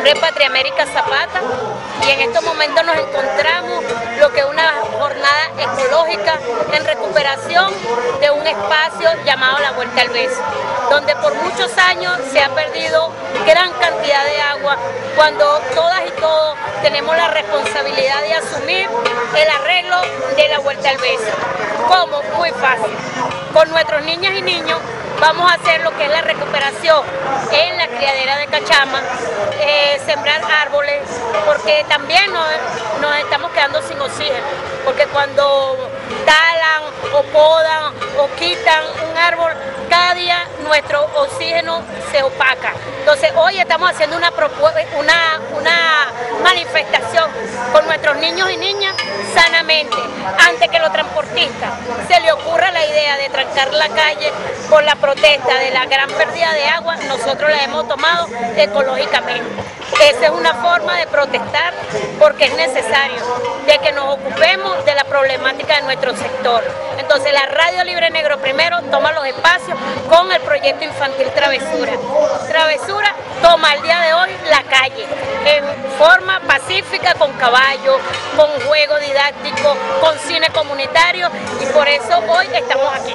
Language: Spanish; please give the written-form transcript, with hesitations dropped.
nombre es Patria América Zapata y en estos momentos nos encontramos lo que es una jornada ecológica en recuperación de un espacio llamado La Vuelta al Beso, donde por muchos años se ha perdido gran cantidad de agua cuando todas y todos tenemos la responsabilidad de asumir el arreglo de La Vuelta al Beso. ¿Cómo? Muy fácil. Con nuestros niñas y niños vamos a hacer lo que es la recuperación en la criadera de Cachama, sembrar árboles, porque también nos estamos quedando sin oxígeno, porque cuando talan o podan o quitan un árbol, cada día nuestro oxígeno se opaca. Entonces hoy estamos haciendo una manifestación con nuestros niños y niñas sanamente, antes que los transportistas se le ocurra la idea de trancar la calle por la protesta de la gran pérdida de agua. Nosotros la hemos tomado ecológicamente. Esa es una forma de protestar porque es necesario de que nos ocupemos de la problemática de nuestro sector. Entonces la Radio Libre Negro Primero toma los espacios con el proyecto infantil Travesura. Travesura toma el día de hoy la calle en forma pacífica, con caballos, con juego didáctico, con cine comunitario, y por eso hoy estamos aquí.